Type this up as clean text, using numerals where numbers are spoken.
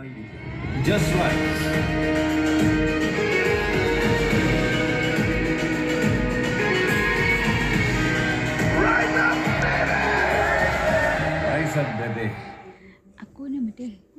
Just right. Rise up, baby. Aku nama dia.